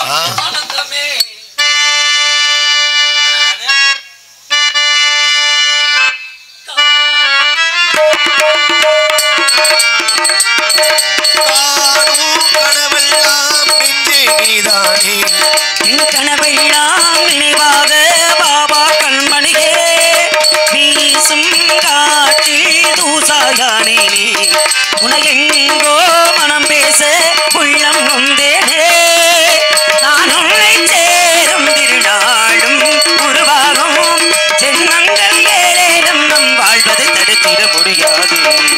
கனவெல்லாம் நினைவாக பாபா கண்மணியே வீசும் காற்றில் தூசாயானே உனகெங்கோ மனம் பேச உள்ளம் நொந்தேனே நான் உன்னை சேரும் திருநாளும் உருவாகும் ஜென்மங்கள் ஏழேனும் நம் வாழ்வதை தடுத்திட முடியாது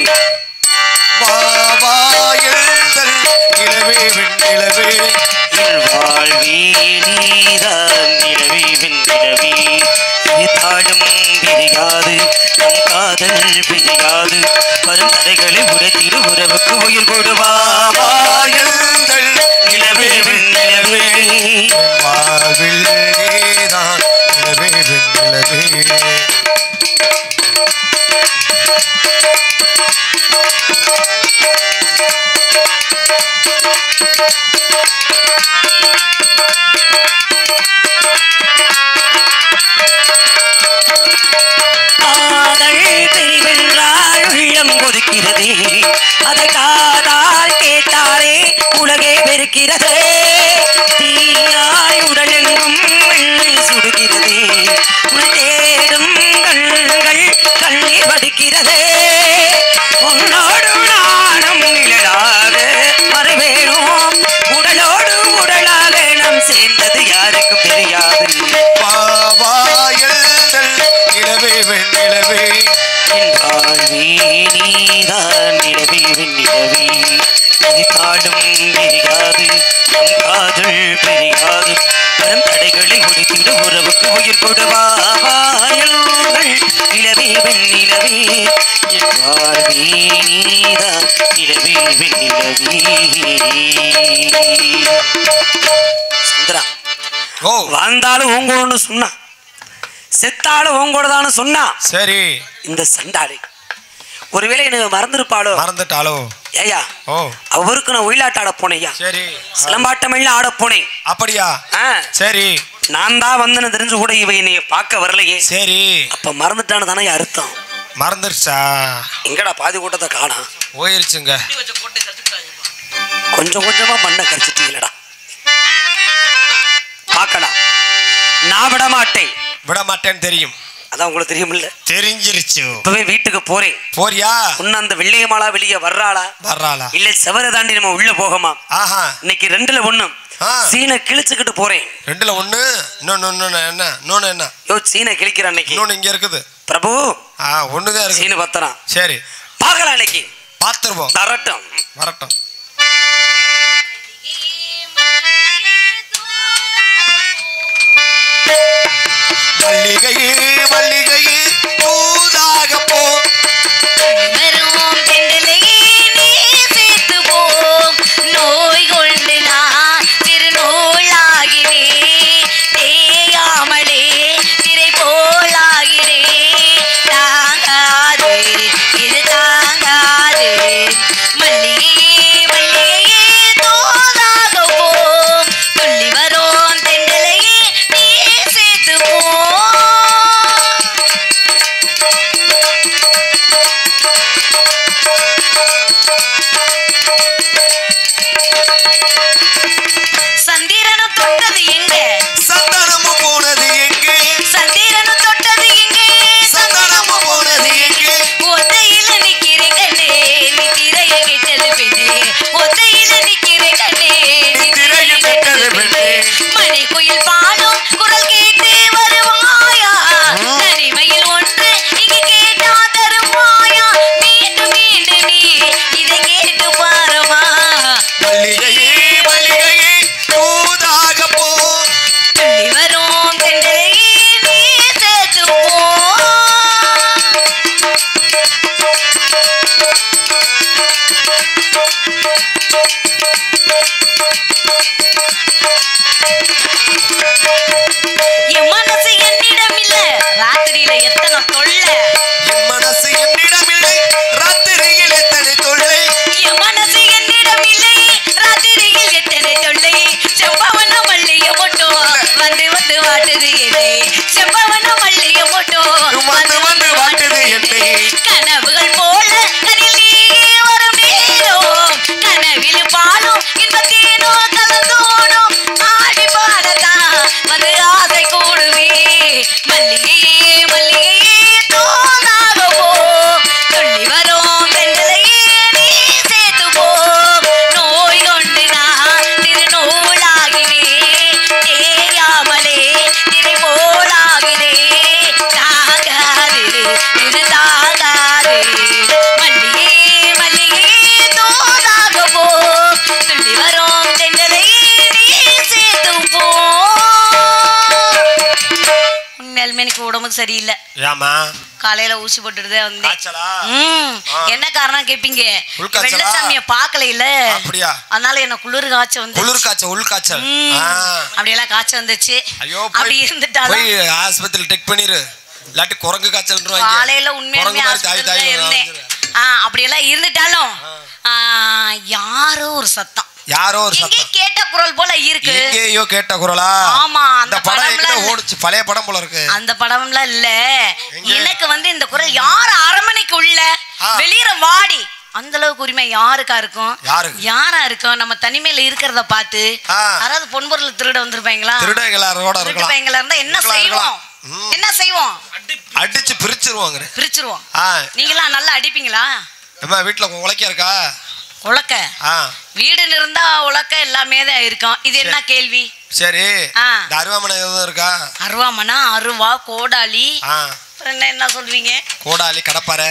பாபா எழுதல் நிலவே வெண்ணிலவே வாழ்வி நீதான் நிலவி வெண்ணிலவி தாழும் பிரியாது நம் காதல் பிரியாது வரும் தடைகளை உரைத்திரு உறவுக்கு உயிர் கொடுவாவா எழுதல் நிலவே வெண்ணிலவே வாழ்வில் நீதான் நிலவே வெண்ணிலவே அதை காதால் கேட்டாலே உலகே வெறுக்கிறதே தீயாய் உடலெங்கும் வெள்ளை சுடுகிறதே உன்னை தேடும் கண்கள் கண்ணீர் வடிக்கிறதே உன்னோடு நானும் நிழலாக மறைவேறும் உடலோடு உடலாக நாம் சேர்ந்தது யாருக்கும் தெரியாது பாபா எழுதல் நிலவே வெண்ணிலவே என் வாழ்வே நீதான் நிலவே வெண்ணிலவே தாடும் பிரியாது நம் காதல் பிரியாது வரும் தடைகளை ஒழித்திட உறவுக்கு உயிர் கொடுவாயுங்கள் நிலவே வெண்ணிலவே என் வாழ்வே நீதான் நிலவே வெண்ணிலவே சுந்தரா வாழ்ந்தாலும் உங்களோன்னு சொன்னா செத்தாலும் உங்களோடதான்னு சொன்னா சரி இந்த சண்டாளி ஒருவேளை எனக்கு மறந்துட்டாளோ ஏயா அவருக்கு நான் ஒயிலாட்ட ஆட போனேயா சரி சிலம்பாட்டம் எல்லாம் ஆட போனேன் அப்படியா சரி நான் தான் வந்தேன்னு தெரிஞ்சு கூட இவ என்னைய பார்க்க வரலையே சரி அப்ப மறந்துட்டான்னு தானே அர்த்தம் மறந்துருச்சா எங்கடா பாதி கூட்டத்தை காணா போயிருச்சுங்க கொஞ்சம் கொஞ்சமா மண்ணை கரைச்சிட்டீங்களடா பார்க்கலாம் நான் விட மாட்டேன்னு தெரியும் அதான் உங்களுக்கு தெரியுமில்ல தெரிஞ்சிருச்சு இப்பவே வீட்டுக்கு போறேன் போறியா உன்ன அந்த வெள்ளையமாலா வெளியே வர்றாளா இல்ல செவரை தாண்டி நம்ம உள்ள போகமா இன்னைக்கு 2ல 1 சீனை கிழிச்சுக்கிட்டு போறேன் 2ல 1 என்ன யோ சீனை கிழிக்கிற அன்னைக்கு இன்னொன்னு இங்க இருக்குது பிரபு ஒண்ணுதான் இருக்கு சீனை பத்தறான் சரி பார்க்கலாம் இன்னைக்கு பாத்துருவோம் வரட்டும் மல்லிகையே பூதாக போ வரும் தெண்டலையே நீ சேர்த்து போம் நோய் கொண்டு நான் திருநூலாகிறே தேயாமலே திரை போலாகிறே தாங்காது இது தாங்காது மல்லிகையே தோதாக போம் துள்ளி வரும் தெண்டலையே நீ சேர்த்து போம் இன்னைக்கு உடம்பு சரியில்லை. ஏமா காலையில ஊசி போட்டுட்டு வந்தேன். காய்ச்சலா? என்ன காரணம் கேப்பீங்க? வெள்ளசாமிய பாக்கல இல்ல, அப்படியா? அதனால என்ன குளிர் காய்ச்சல் வந்து குளிர் காய்ச்சல் உள் காய்ச்சல் அப்படியெல்லாம் காய்ச்சல் வந்துச்சு. ஐயோ அப்படி இருந்துட்டாலும் போய் ஆஸ்பத்திரியில் செக் பண்ணிரு, இல்லாட்டி குரங்கு காய்ச்சல்ன்றாங்க. காலையில உண்மையாலுமே ஆஸ்பத்திரியில இருந்தேன். அப்படியெல்லாம் இருந்துட்டாலும் யாரோ ஒரு சத்தம், யாரோ ஒரு சத்தம் கேட்ட குரல் போல இருக்கு. எங்கேயோ கேட்ட குரலா? ஆமா, அந்த படம் எங்க ஓடுச்சு? பழைய படம் போல இருக்கு. அந்த படம்லாம் இல்ல. எனக்கு வந்து இந்த குரல் யார் அரமனைக்கு உள்ள வெளியிற வாடி அந்த அளவுக்கு உரிமை யாருக்கா இருக்கும்? யாரா இருக்கும்? நம்ம தனிமையில இருக்கிறத பார்த்து யாராவது பொன்பொருள் திருட வந்திருப்பாங்களா? திருடங்களா இருந்தா என்ன செய்வோம்? என்ன செய்வோம்? அடிச்சு பிரிச்சிருவாங்க. பிரிச்சிருவோம். நீங்களா நல்லா அடிப்பீங்களா? வீட்டுல உலக்க இருக்கா? உலக்க வீடுன்னு இருந்தா உலக்க எல்லாமே தான் இருக்கும். இது என்ன கேள்வி? சரி, அருவாமனை இருக்கா? அருவாமனா, அருவா, கோடாலி, என்ன சொல்வீங்க? கோடாலி, கடப்பாரை,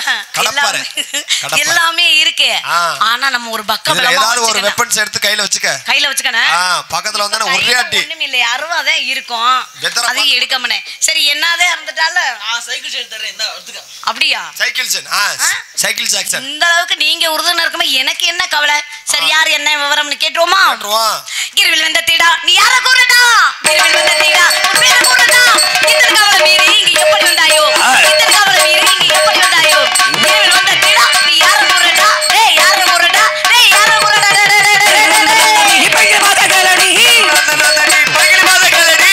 எல்லாமே இருக்கு. ஆனா நம்ம ஒரு பக்கம் ஏதாவது ஒரு வெப்பன்ஸ் எடுத்து கையில வச்சுக்கணும். பக்கத்துல வந்தா ஒரே அடி. ஒண்ணுமே இல்ல, அருவா தான் இருக்கும். அதையும் எடுக்கமனே. சரி, என்னதே இருந்துட்டால சைக்கிள் செயின் தரேன், இந்த எடுத்துக்க. அப்படியா? Cycle chain, cycle Jackson. இந்த அளவுக்கு நீங்க உறுதுணை இருக்குமா? எனக்கு என்ன கவலை? சரி, யார் என்ன விவரம்னு கேட்டுருவோமா? இரவில் வந்த தீடா, நீ யார கூறடா? இரவில் வந்த தீடா, உன் பேரை கூறடா. இந்த கவலை மீறி இங்க எப்படி வந்தாயோ? இந்த கவலை மீறி இங்க எப்படி வந்தாயோ? இரவில் வந்த தீடா, நீ யார கூறடா? டேய், யார கூறடா? டேய், யார கூறடா? நீ பையல மாத கேளடி, பையல மாத கேளடி,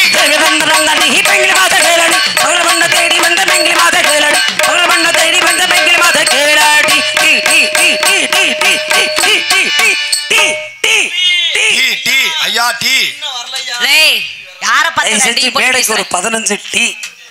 நீ பையல மாத கேளடி, பகல் வந்த தேடி வந்த பெங்கிலி மாத கேளடி, பகல் வந்த தேடி வந்த பெங்கிலி மாத கேளடி. டி டி டி டி டி டி டி டி டி டி டி டி ஐயா டி. டேய், யார பத்தி டீ போடுறீங்க? ஒரு 15 டீ.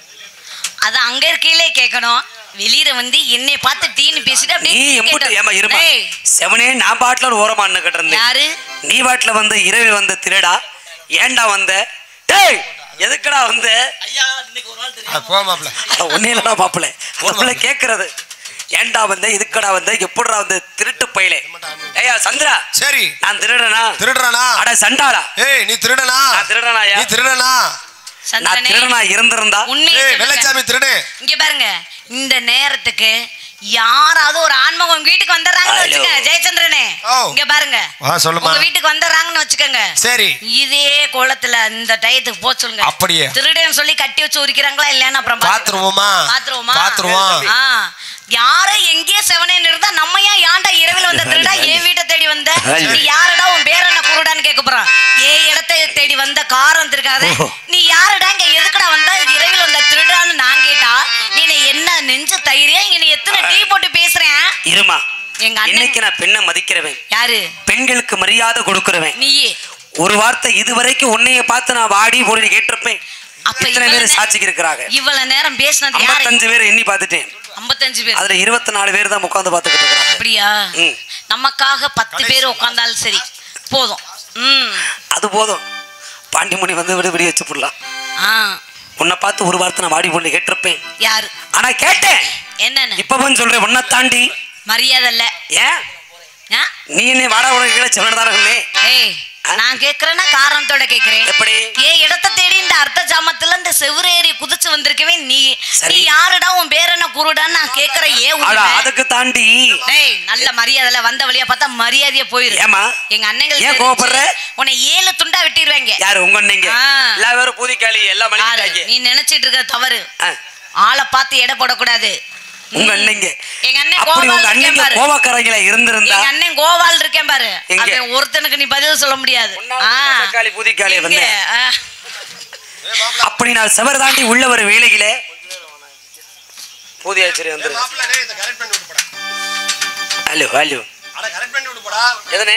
அது அங்க இருக்கீங்களே கேட்கணும். வெளியில வந்து என்னை பார்த்து டீன்னு பேசிட்டு அப்படியே நீ எம்புட்டு ஏமா இருமா செவனே நான் பாட்ல ஒரு ஓரமா நின்னுக்கிட்டு இருந்தேன். யாரு நீ பாட்ல வந்து இரவில் வந்த திருடா? ஏன்டா வந்த? டேய், எதுக்குடா வந்த? ஐயா, இன்னைக்கு ஒரு நாள் தெரியும். போ மாப்ள. ஒண்ணே இல்லடா மாப்ள. மாப்ள கேக்குறது ஏன்டா வந்த, இதுக்கடா வந்த, எப்படிடா வந்த? திருட்டு பையலே. ஏய்யா சந்திரா. சரி, நான் திருடனா? அட சண்டாளா. ஏய், நீ திருடனா? நான் திருடனாயா? நீ திருடனா? நான் திருடனா இருந்திருந்தா வெள்ளச்சாமி திருடு. இங்க பாருங்க, இந்த நேரத்துக்கு யாராவது ஒரு ஆன்மகம் உங்க வீட்டுக்கு வந்துடுறாங்கன்னு வச்சுக்கோங்க. ஜெயச்சந்திரனே, இங்க பாருங்க, உங்க வீட்டுக்கு வந்துடுறாங்கன்னு வச்சுக்கோங்க. சரி, இதே கோலத்துல இந்த டயத்துக்கு போக சொல்லுங்க. அப்படியே திருடன்னு சொல்லி கட்டி வச்சு உரிக்கிறாங்களா இல்லையான்னு அப்புறம் பாத்துருவோம். யாரோ எங்கேயே செவனேன்னு இருந்தா நம்ம ஏன்டா இரவில் வந்த திருடா என் வீட்டை தேடி வந்த? நீ யாருடா? உன் பேர் என்ன குருடான்னு கேட்க போறான். ஏன் இடத்தை தேடி வந்த காரம் இருக்காது. நீ யாருடா? இங்க எதுக்குடா வந்த? இரவில் வந்த திருடான்னு நான் கேட்டா நீ என்ன நெஞ்ச தைரியம்? இங்க நீ எத்தனை டீ போட்டு பேசுறேன்? இருமா, எங்க அன்னைக்கு நான் பெண்ணை மதிக்கிறவன். யாரு? பெண்களுக்கு மரியாதை கொடுக்கிறவன். நீ ஒரு வார்த்தை இதுவரைக்கும் உன்னைய பார்த்து நான் வாடி போடி கேட்டிருப்பேன். அப்ப இத்தனை பேர் சாட்சிக்கு இருக்கிறாங்க. இவ்வளவு நேரம் பேசினது 55 பேர் எண்ணி பார்த்துட்டேன். 55 பேர், அதுல 24 பேர் தான் உட்கார்ந்து பார்த்துக்கிட்டு இருக்காங்க. அப்படியா? நமக்காக 10 பேர் உட்கார்ந்தாலும் சரி போதும். அது போதும். பாண்டிமுனி வந்து விடுபடி வச்சு போடலாம். உன்னை பார்த்து ஒரு வார்த்தை நான் வாடி போடி கேட்டிருப்பேன். யாரு? ஆனா கேட்டேன். என்னன்னு இப்பவும் சொல்றேன், உன்னை தாண்டி மரியாதை இல்ல. ஏன் நீ என்ன வாடா உனக்கு சொன்னதானே? ஏய், நான் கேக்குறேன்னா காரணத்தோட கேக்குறேன். எப்படி? ஏன் இடத்தை தேடி இந்த அர்த்த ஜாமத்துல இந்த செவ்வரேறி குதிச்சு வந்திருக்கவே நீ யாருடா? உன் பேர் என்ன குருடான்னு நான் கேக்குறேன். அதுக்கு தாண்டி டேய், நல்ல மரியாதை வந்த வழியா பார்த்தா மரியாதையா போயிரு. ஏமா எங்க அண்ணங்கள் ஏன் கோபப்படுற? உன்னை 7 துண்டா வெட்டிடுவாங்க. யாரு? உங்க அண்ணங்க. எல்லா பேரும் பூதிக்காளி எல்லாம் மலிக்காங்க. நீ நினைச்சிட்டு இருக்க தவறு. ஆளை பார்த்து எடை போடக்கூடாது. உங்க அண்ணங்க, எங்க அண்ணன் கோவாக்காரங்களா இருந்திருந்தா எங்க அண்ணன் கோவால் இருக்கேன் பாரு, அவன் ஒருத்தனுக்கு நீ பதில் சொல்ல முடியாது. அப்படி நான் செவர் தாண்டி உள்ள ஒரு வேலையில பூதியாச்சரி வந்து ஹலோ ஹலோ எதனே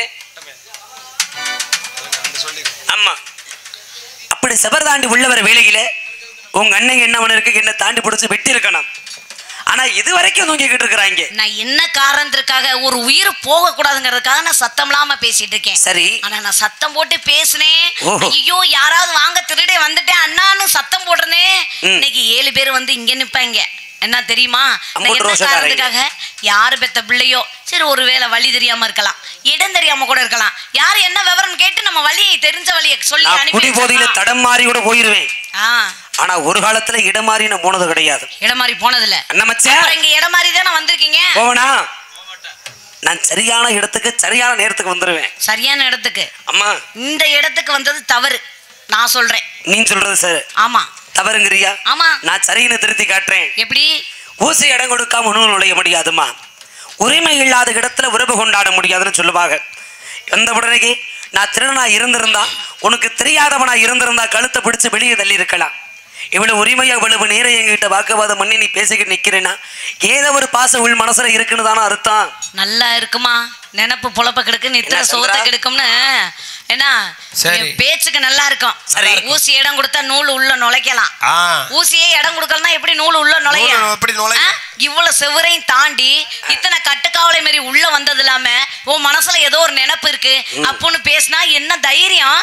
ஆமா, அப்படி செவர் தாண்டி உள்ள ஒரு வேலையில உங்க அண்ணன் என்ன இருக்கு, என்ன தாண்டி பிடிச்சு வெட்டி இருக்கணும். ஆனா இது வரைக்கும் தூங்கிக்கிட்டு இருக்கிறாங்க. நான் என்ன காரணத்துக்காக ஒரு உயிர் போக கூடாதுங்கிறதுக்காக நான் சத்தம் இல்லாம பேசிட்டு இருக்கேன். சரி, ஆனா நான் சத்தம் போட்டு பேசினேன். ஐயோ, யாராவது வாங்க திருடே வந்துட்டேன் அண்ணான்னு சத்தம் போடுறேனே. இன்னைக்கு 7 பேர் வந்து இங்க நிப்பாங்க. என்ன தெரியுமா? காரணத்துக்காக யாரு பெத்த பிள்ளையோ சரி, ஒருவேளை வழி தெரியாம இருக்கலாம், இடம் தெரியாம கூட இருக்கலாம். யாரு என்ன விவரம் கேட்டு நம்ம வழியை தெரிஞ்ச வழியை சொல்லி அனுப்பி போதையில தடம் மாறி கூட போயிருவேன். ஆனா ஒரு காலத்துல இடமாறி நான் போனது கிடையாது. இடமாறி போனது இல்ல. இங்க இடமாறி தானே வந்திருக்கீங்க. போவனா? நான் சரியான இடத்துக்கு சரியான நேரத்துக்கு வந்துருவேன். சரியான இடத்துக்கு? அம்மா இந்த இடத்துக்கு வந்தது தவறு நான் சொல்றேன். நீ சொல்றது சார். ஆமா தவறுங்கறியா? ஆமா. நான் சரின்னு திருத்தி காட்டுறேன். எப்படி? ஊசி இடம் கொடுக்காம ஒன்றும் நுழைய முடியாதுமா. உரிமை இல்லாத இடத்துல உறவு கொண்டாட முடியாதுன்னு சொல்லுவாங்க. எந்த உடனே நான் திருடனா இருந்திருந்தா உனக்கு தெரியாதவனா இருந்திருந்தா கழுத்தை பிடிச்சு வெளியே தள்ளி இருக்கலாம். இவ்வளவு உரிமையா இவ்வளவு நேரம் எங்கிட்ட வாக்குவாதம் பண்ணி நீ பேசிக்கிட்டு நிக்கிறேன்னா ஏதோ ஒரு பாச உள் மனசுல இருக்குன்னு தானே அர்த்தம். நல்லா இருக்குமா? நினப்பு பொழப்ப கெடுக்கு நித்திர சோத்த கெடுக்கும்னு என்ன பேச்சுக்கு நல்லா இருக்கும். ஊசி இடம் கொடுத்தா நூல் உள்ள நுழைக்கலாம். ஊசியே இடம் கொடுக்கலாம் எப்படி நூல் உள்ள நுழைய? இவ்வளவு செவரையும் தாண்டி இத்தனை கட்டுக்காவலை மாரி உள்ள வந்தது இல்லாம உன் மனசுல ஏதோ ஒரு நினைப்பு இருக்கு அப்படின்னு பேசினா என்ன தைரியம்?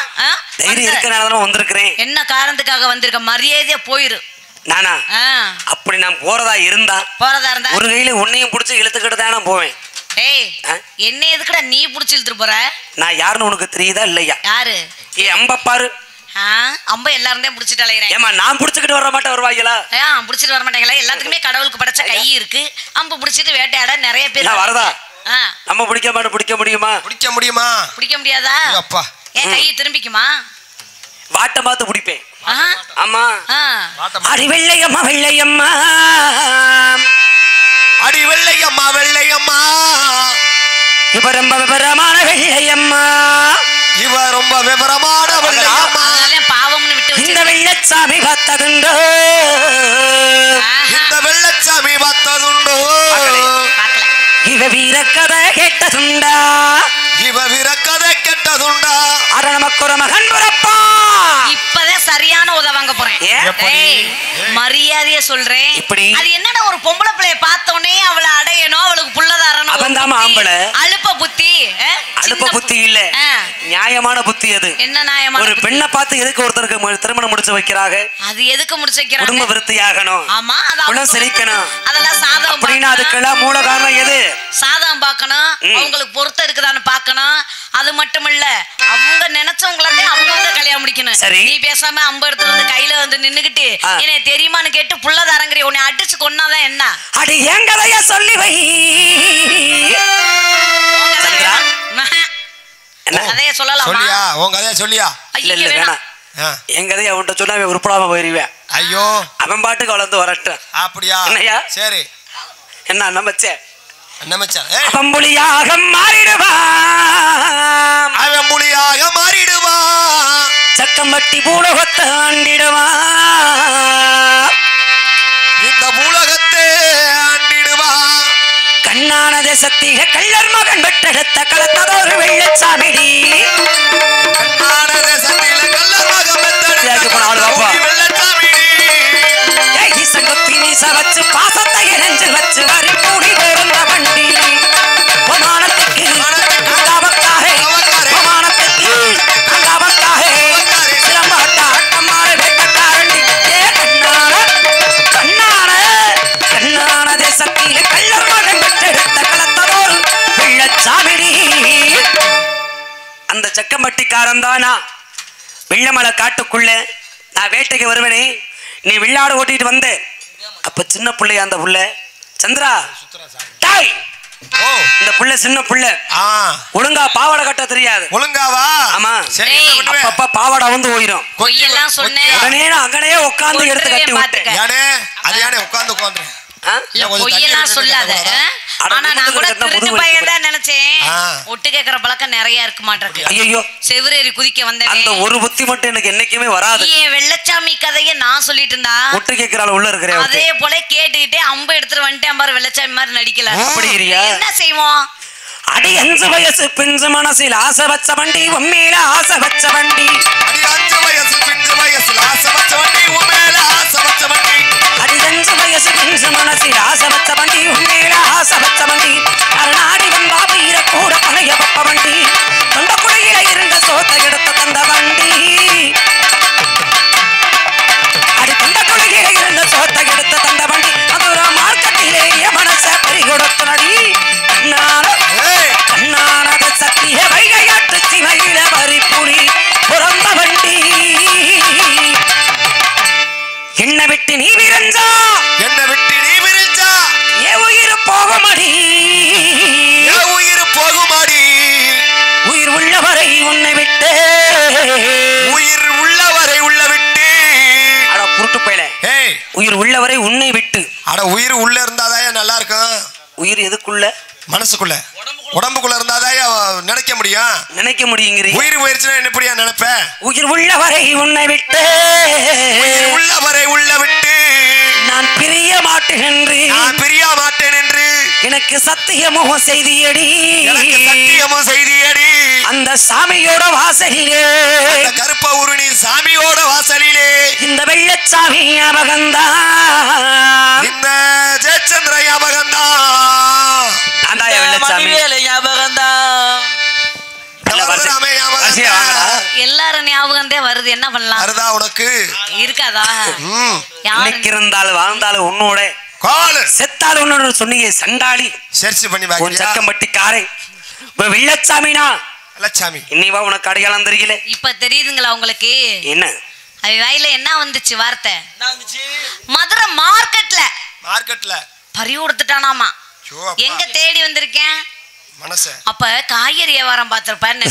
என்ன காரணத்துக்காக வந்திருக்க? மரியாதையா போயிரு. நானா அப்படி நான் போறதா இருந்தா ஒரு கையில உன்னையும் பிடிச்சி இழுத்துக்கிட்டு தானே போவேன். ஏய் என்ன எதுக்குடா நீ புடிச்சு இழுத்துட்டு போற? நான் யாருன்னு உனக்கு தெரியுதா இல்லையா? யாரு? அம்ப பாரு. அம்ப எல்லாரும் தான் புடிச்சிட்டு அலையறேன். ஏமா நான் புடிச்சிட்டு வர மாட்டேன் வருவாங்களா? புடிச்சிட்டு வர மாட்டாங்களா? எல்லாத்துக்குமே கடவுளுக்கு படைச்ச கை இருக்கு. அம்ப புடிச்சிட்டு வேட்டையாட நிறைய பேர் வரதா. நம்ம பிடிக்க மாட்டோம். பிடிக்க முடியுமா? பிடிக்க முடியாதா? அப்பா என் கையை திரும்பிக்குமா? வாட்ட பார்த்து பிடிப்பேன். ஆமா அடி வெள்ளையம்மா வெள்ளையம்மா அடி வெள்ளையம்மா வெள்ளையம்மா இவ ரொம்ப விவரமான வெள்ளையம்மா இவ ரொம்ப விவரமான வெள்ளையம்மா பாவம்னு விட்டு இந்த வெள்ளச்சாமி பார்த்ததுண்டோ இந்த வெள்ளச்சாமி பார்த்ததுண்டோ இவ வீரக்கதை கேட்டதுண்டா இவ வீரக்கதை கேட்டதுண்டா அட நமக்கு ஒரு மகன் பிறப்பா. இப்பதான் சரியான உதவாங்க போறேன். மரியாதைய சொல்றேன். அது என்னடா ஒரு பொம்பளை பிள்ளைய பார்த்தோன்னே அவளை அடையணும் அவளுக்கு புள்ளதாரணும். அவன்தாமா ஆம்பளை. அலுப்ப புத்தி. அலுப்ப புத்தி இல்ல நியாயமான புத்தி. அது என்ன நியாயமான? ஒரு பெண்ணை பார்த்து எதுக்கு ஒருத்தருக்கு திருமணம் முடிச்சு வைக்கிறாங்க? அது எதுக்கு முடிச்சு வைக்கிறாங்க? குடும்ப விருத்தியாகணும். ஆமா குணம் செழிக்கணும். அதெல்லாம் சாதம் அப்படின்னா அதுக்கெல்லாம் மூல காரணம் எது? சாதம் பார்க்கணும். அவங்களுக்கு பொருத்தம் இருக்குதான்னு பார்க்கணும். அது மட்டும் இல்ல அவங்க நினைச்சவங்களே அவங்க கல்யாணம் முடிக்கணும். நீ பேசாம அம்பு எடுத்து வந்து கையில வந்து நின்னுகிட்டு என்ன தெரியுமான்னு கேட்டு புள்ளதாரங்கிற உன்னை அடிச்சு கொன்னாதான் என்ன? அடி என் கதைய சொல்லி வை. கதைய சொல்லலாமா? உன் கதைய சொல்லியா? இல்ல இல்ல வேணாம். என் கதையை அவன்கிட்ட சொன்னா உருப்படாம போயிருவேன். ஐயோ அவன் பாட்டுக்கு வளர்ந்து வரட்டும். அப்படியா? என்னையா? சரி என்ன நம்மச்சே அவன் புலியாக மாறிடுவான். அவன் புலியாக மாறிடுவான். சக்கம்பட்டி பூலகத்தை ஆண்டிடுவான். இந்த பூலகத்தை ஆண்டிடுவான். கண்ணான தேசத்திக கள்ளர் மகன் பெற்றெடுத்த களத்ததொரு வெள்ளச்சாமிடி. கண்ணான தேசத்தில கள்ளர் மகன் பெற்றெடுத்த வெள்ளச்சாமிடி. சங்கத்தி நீச வச்சு பாசத்தை இணைஞ்சு வச்சு வரி கூடி போருந்த வண்டி. விமானத்துக்கு அங்காவத்தாக விமானத்துக்கு அங்காவத்தாக சிலம்பாட்ட ஆட்டமாறு வெட்டக்காரண்டி. கண்ணான கண்ணான கண்ணான தேசத்தில கள்ளர் மகன் பெற்றெடுத்த களத்ததோர் வெள்ளச்சாமிடி. அந்த சக்கம்பட்டிக்காரன் தானா வெள்ளமலை காட்டுக்குள்ள நான் வேட்டைக்கு வருவேனே. நீ வில்லாடு ஓட்டிட்டு வந்த அப்ப சின்ன பிள்ளைய அந்த புள்ள சந்திரா டாய் இந்த புள்ள சின்ன புள்ள ஒழுங்கா பாவாடை கட்ட தெரியாது. ஒழுங்காவா? ஆமா. அப்பப்ப பாவாடை வந்து போயிடும். உடனே அங்கனே உட்காந்து எடுத்து கட்டி விட்டேன். அது யானே உட்காந்து உட்காந்து ஒட்டு கேக்குற பழக்கம் நிறைய இருக்க மாட்டேங்குது. ஐயோ செவரேறி குதிக்க வந்தேன். அந்த ஒரு புத்தி மட்டும் எனக்கு என்னைக்குமே வராது. வெள்ளச்சாமி கதையை நான் சொல்லிட்டு இருந்தா ஒட்டு கேக்குறாள் உள்ள இருக்கிறேன். அதே போல கேட்டுக்கிட்டே அம்பு எடுத்துட்டு வந்துட்டேன் பாரு. வெள்ளச்சாமி மாதிரி நடிக்கல. அப்படி என்ன செய்வோம்? அடி 5 வயசு பிஞ்சு மனசில் ஆசை வச்ச வண்டி உண்மையில ஆசை வச்ச வண்டி. அடி 5 வயசு பிஞ்சு வயசில் ஆசை வச்ச வண்டி உண்மையில ஆசை வச்ச வண்டி. அடி 5 வயசு பிஞ்சு மனசில் ஆசை வச்ச வண்டி உண்மையில ஆசை வச்ச வண்டி. அருணாடி வந்தா வீர கூட பழைய பப்ப வண்டி. தொண்டக்குடையில இருந்த சோத்தை எடுத்து தந்த வண்டி. அடி தொண்டக்குடையில இருந்த சோத்தை எடுத்து தந்த வண்டி. அது ஒரு மார்க்கத்திலேயே மனச பறி கொடுத்து நடி. கண்ணானத சத்திய வைகையாட்டு சிவையில வரி புலி பிறந்தவ என்னை விட்டு நீ விரிஞ்சா ஏ உயிர் போகுமடி உயிர் உள்ளவரை உன்னை விட்டு அட குருட்டு போயில உயிர் உள்ளவரை உன்னை விட்டு அட உயிர் உள்ள இருந்தாதான் நல்லா இருக்கும். உயிர் எதுக்குள்ள? மனசுக்குள்ள உடம்புக்குள்ள இருந்தாதான் நினைக்க முடியுங்கிறீங்க. உயிர் போயிருச்சுன்னா எப்படியா நினைப்ப? உயிர் உள்ளவரை உன்னை விட்டு நான் பிரிய மாட்டேன் என்று எனக்கு சத்தியமோ செய்தியடி அந்த சாமியோட வாசலிலே கருப்ப உருணி சாமியோட வாசலிலே இந்த வெள்ளச்சாமி ஞாபகந்தா இந்த ஜெயச்சந்திர ஞாபகந்தா எல்லாரும் ஞாபகந்தே வருது. என்ன பண்ணலாம்? உனக்கு இருக்காதா? இருந்தாலும் வாழ்ந்தாலும் உன்னோட செத்தாலும் உன்னோட சொன்னீங்க சண்டாளி சர்ச் பண்ணி சக்கம்பட்டிக்காரன் வெள்ளச்சாமினா இன்னைவா உனக்கு அடையாளம் தெரியல. இப்ப தெரியுதுங்களா உங்களுக்கு? என்ன அது வாயில என்ன வந்துச்சு வார்த்தை? மதுரை மார்க்கெட்ல பறி கொடுத்துட்டானாமா. எங்க தேடி வந்திருக்கேன் மனச. அப்ப காய்கறி வியாபாரம் பார்த்திருப்பேன்னு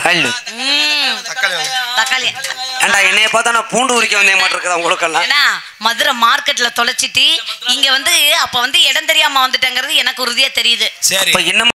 தக்காளி என்னைய பார்த்தா நான் பூண்டு உரிக்க வந்தே மாட்டிருக்கா உங்களுக்கெல்லாம். மதுரை மார்க்கெட்ல தொலைச்சிட்டு இங்க வந்து அப்ப வந்து இடம் தெரியாம வந்துட்டேங்கிறது எனக்கு உறுதியா தெரியுது. என்ன